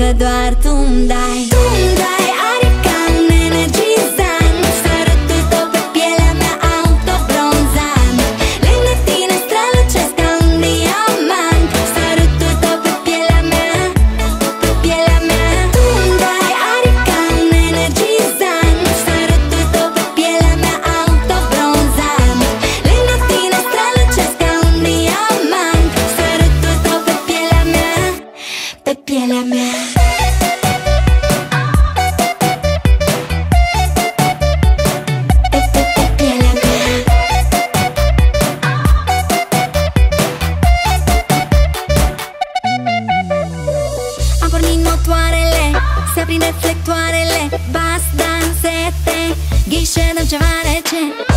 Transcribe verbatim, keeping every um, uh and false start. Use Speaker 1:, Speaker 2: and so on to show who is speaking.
Speaker 1: că doar tu-mi dai. Tu-mi dai aer ca un energizant, sărutul tău pe pielea mea autobronzant. Lângă tine strălucesc ca un diamant, sărutul tău pe pielea mea, pe pielea mea. Tu-mi dai aer ca un energizant, sărutul tău pe pielea mea autobronzant. Lângă tine strălucesc ca un diamant, sărutul tău pe pielea mea, pe pielea mea. Am pornit motoarele, se aprinde reflectoarele, bas, dansete, ghișe, dăm ceva rece.